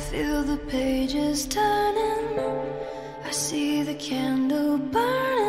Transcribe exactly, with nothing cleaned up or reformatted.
feel the pages turning, I see the candle burning.